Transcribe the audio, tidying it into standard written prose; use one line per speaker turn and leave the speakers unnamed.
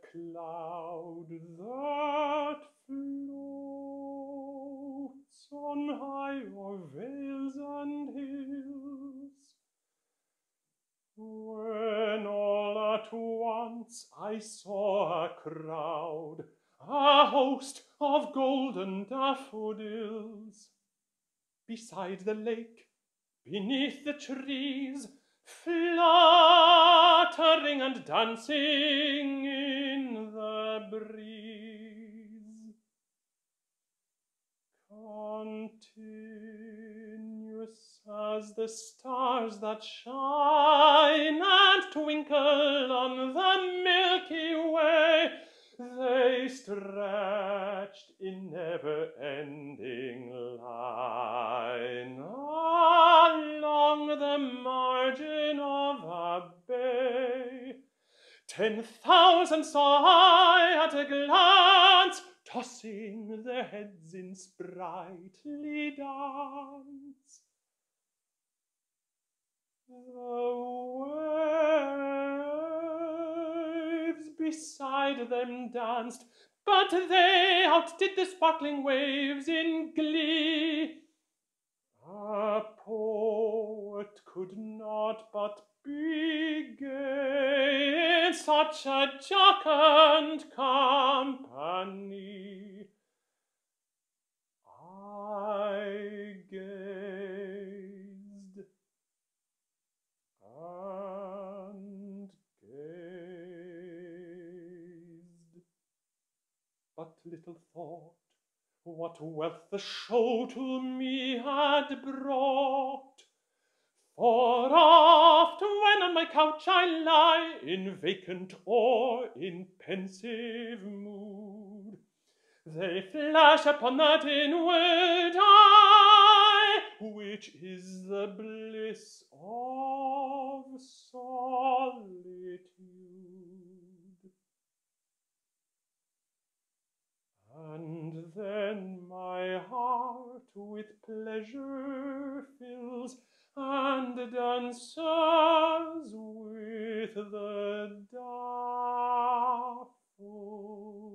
cloud that floats on high o'er vales and hills, when all at once I saw a crowd, a host of golden daffodils, beside the lake, beneath the trees, fluttering and dancing in the breeze. Continuous as the stars that shine and twinkle on the Milky Way, they stretched in never-ending line along the margin of a bay. 10,000 saw I at a glance, tossing their heads in sprightly dance. The waves beside them danced, but they outdid the sparkling waves in glee. A poet could not but be gay in such a jocund company. I gazed and gazed, but little thought what wealth the show to me had brought. For oft when on my couch I lie, in vacant or in pensive mood, they flash upon that inward eye, which is the bliss of solitude. And then my heart with pleasure fills, and dances with the daffodils.